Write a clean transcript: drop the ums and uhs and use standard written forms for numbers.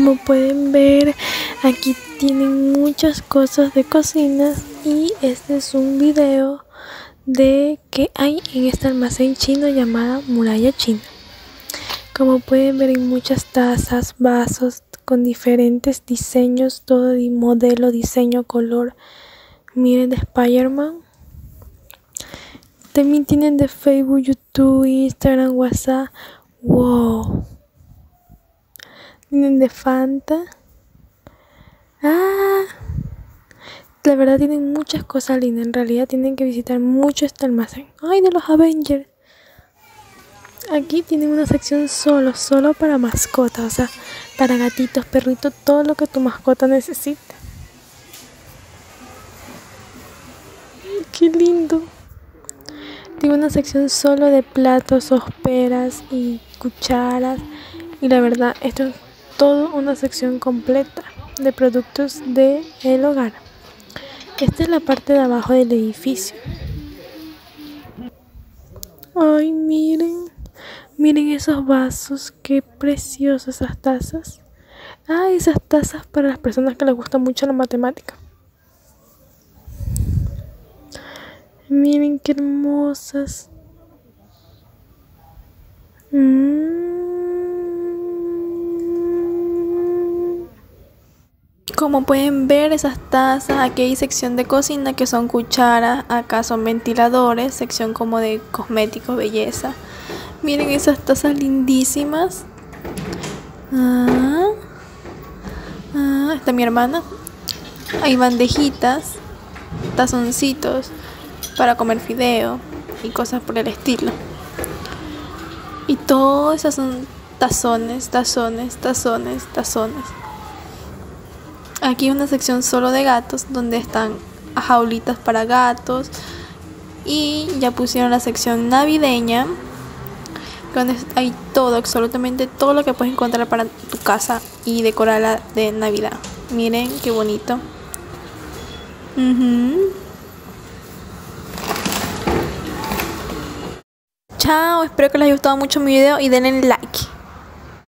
Como pueden ver, aquí tienen muchas cosas de cocina y este es un video de qué hay en este almacén chino llamada Muralla China. Como pueden ver, hay muchas tazas, vasos con diferentes diseños, todo de modelo, diseño, color. Miren, de Spider-Man. También tienen de Facebook, YouTube, Instagram, WhatsApp. Wow. Tienen de Fanta. La verdad tienen muchas cosas lindas. En realidad tienen que visitar mucho este almacén. Ay, de los Avengers. Aquí tienen una sección solo para mascotas. O sea, para gatitos, perritos, todo lo que tu mascota necesita. Qué lindo. Tiene una sección solo de platos, hosperas y cucharas. Y la verdad, esto es todo una sección completa de productos del hogar. Esta es la parte de abajo del edificio. Ay, miren. Miren esos vasos. Qué preciosas esas tazas. Esas tazas para las personas que les gusta mucho la matemática. Miren qué hermosas. Como pueden ver, esas tazas, aquí hay sección de cocina que son cucharas, acá son ventiladores, sección como de cosméticos, belleza. Miren esas tazas lindísimas. Está mi hermana. Hay bandejitas, tazoncitos para comer fideo y cosas por el estilo. Y todas esas son tazones. Aquí hay una sección solo de gatos donde están jaulitas para gatos. Y ya pusieron la sección navideña, donde hay todo, absolutamente todo lo que puedes encontrar para tu casa y decorarla de Navidad. Miren qué bonito. Chao, espero que les haya gustado mucho mi video y denle like.